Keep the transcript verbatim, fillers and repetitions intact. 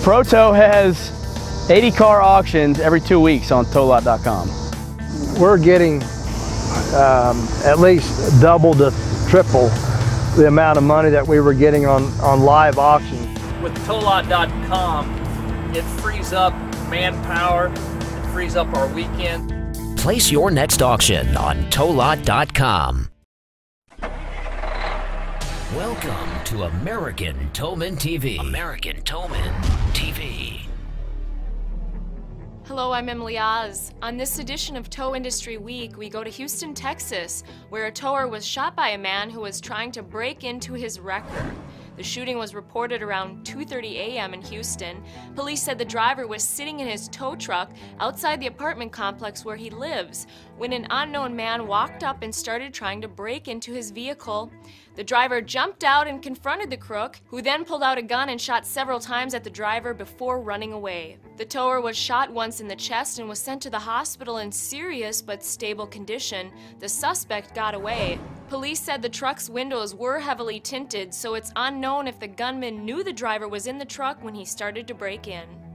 Proto has eighty car auctions every two weeks on tow lot dot com. We're getting um, at least double to triple the amount of money that we were getting on, on live auctions. With tow lot dot com, it frees up manpower, it frees up our weekend. Place your next auction on tow lot dot com. Welcome to American Towman T V. American Towman T V. Hello, I'm Emily Oz. On this edition of Tow Industry Week, we go to Houston, Texas, where a tower was shot by a man who was trying to break into his wrecker. The shooting was reported around two thirty a m in Houston. Police said the driver was sitting in his tow truck outside the apartment complex where he lives when an unknown man walked up and started trying to break into his vehicle. The driver jumped out and confronted the crook, who then pulled out a gun and shot several times at the driver before running away. The tower was shot once in the chest and was sent to the hospital in serious but stable condition. The suspect got away. Police said the truck's windows were heavily tinted, so it's unknown if the gunman knew the driver was in the truck when he started to break in.